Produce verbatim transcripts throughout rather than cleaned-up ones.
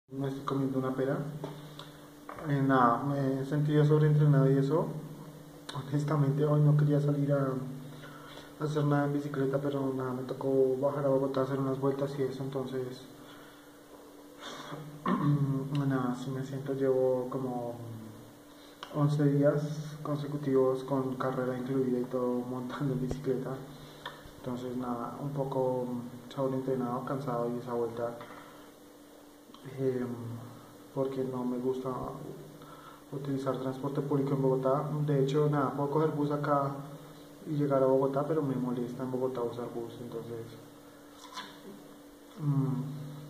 Me estoy comiendo una pera. Eh, nada, me he sentido sobreentrenado y eso. Honestamente, hoy no quería salir a, a hacer nada en bicicleta, pero nada, me tocó bajar a Bogotá a hacer unas vueltas y eso. Entonces, nada, si me siento, llevo como once días consecutivos con carrera incluida y todo montando en bicicleta. Entonces, nada, un poco sobreentrenado, cansado y esa vuelta. eh, Porque no me gusta utilizar transporte público en Bogotá. De hecho, nada, puedo coger bus acá y llegar a Bogotá, pero me molesta en Bogotá usar bus. Entonces, mmm,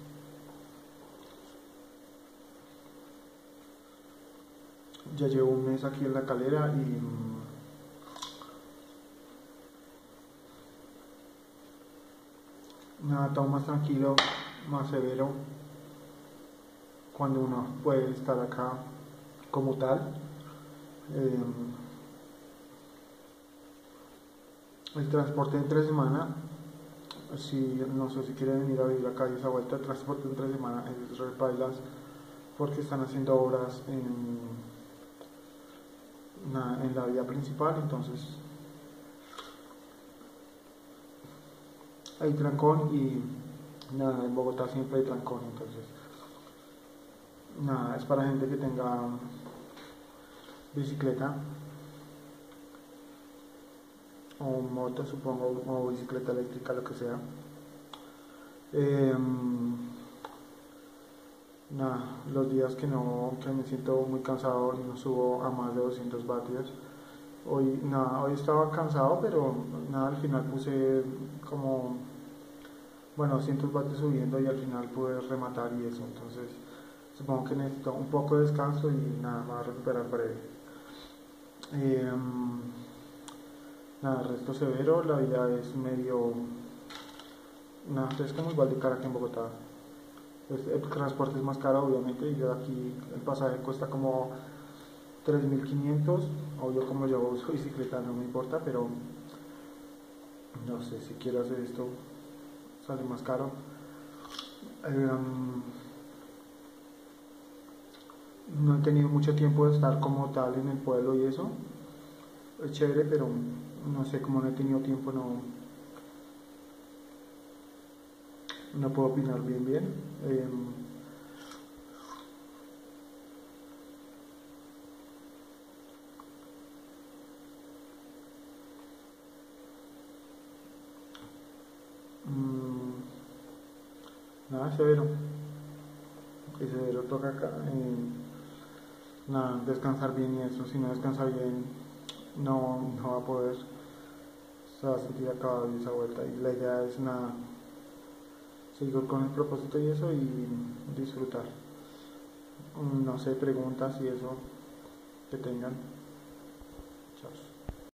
ya llevo un mes aquí en La Calera y mmm, nada, todo más tranquilo, más severo, cuando uno puede estar acá como tal. Eh, el transporte entre semana, si no sé si quieren venir a vivir acá y esa vuelta, el transporte entre semana es re pailas porque están haciendo obras en, na- en la vía principal. Entonces hay trancón y nada, en Bogotá siempre hay trancón. Entonces, nada, es para gente que tenga bicicleta o moto, supongo, o bicicleta eléctrica, lo que sea. Eh, Nada, los días que no, que me siento muy cansado y no subo a más de doscientos vatios. Hoy, nada, hoy estaba cansado, pero nada, al final puse como, bueno, doscientos vatios subiendo y al final pude rematar y eso. Entonces, supongo que necesito un poco de descanso y nada, me voy a recuperar breve. Eh, Nada, resto severo, la vida es medio, nada, es como igual de cara que en Bogotá. Pues el transporte es más caro, obviamente, y yo aquí el pasaje cuesta como tres mil quinientos. Obvio, como yo uso bicicleta no me importa, pero no sé, si quiero hacer esto sale más caro. Eh, um, no he tenido mucho tiempo de estar como tal en el pueblo y eso. Es chévere, pero no sé, como no he tenido tiempo, no, no puedo opinar bien bien. Eh, mm, Nada, severo. Y severo toca acá, eh, nada, descansar bien y eso. Si no descansa bien, no, no va a poder. Se va a sentir acabado y esa vuelta. Y la idea es nada, seguir con el propósito y eso y disfrutar. Mm, No sé, preguntas y eso que tengan. Chao.